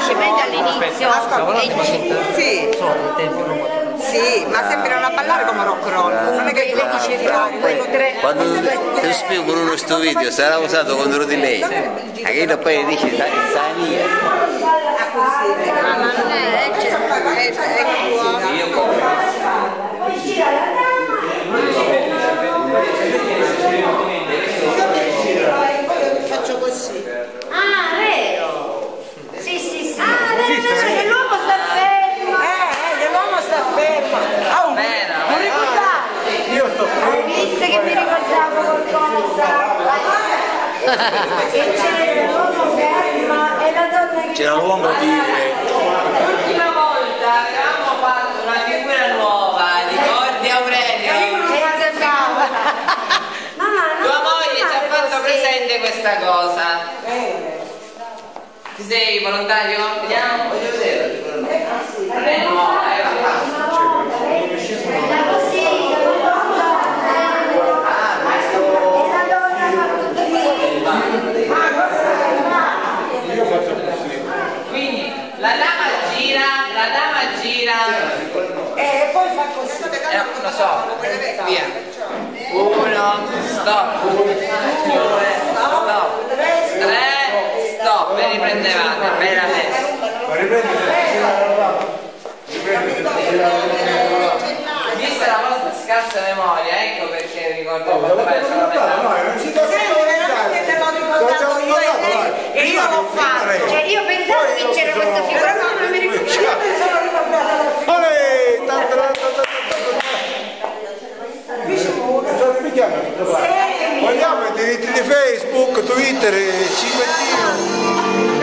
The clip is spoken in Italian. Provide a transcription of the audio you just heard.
dice meglio all'inizio. Sì. Sì, ma sembrano a ballare come rock roll, non è che lei dice di quando ti spiego in questo video sarà usato contro di lei, che poi dice Sania. ma non è faccio così. Ah, vero? Sì, sì, sì. Ah, vero, l'uomo sta fermo. L'uomo sta fermo. Non ricordate? Io sto fermo. Visto che mi ricordavo qualcosa. Che c'era l'uomo fermo e la donna che... C'era l'uomo dire. L'ultima volta avevamo fatto una figura nuova, ricordi Aurelio? Tua moglie ci ha fatto presente questa cosa. Ti sei volontario? Vediamo, voglio vedere. Non è nuova, è la quindi la dama gira E poi fa così. lo so, via. 1, stop. 2, stop. 3, stop. E riprendevate, bene adesso. Vista la vostra scarsa memoria, ecco perché ricordo quando fai solamente. Veramente te l'ho ricordato io e lei e io l'ho fatto. Cioè io pensavo che c'era questa figura, ma non mi ricordavo. Mi sono ricordata la figura. Vogliamo i diritti di Facebook, Twitter, 5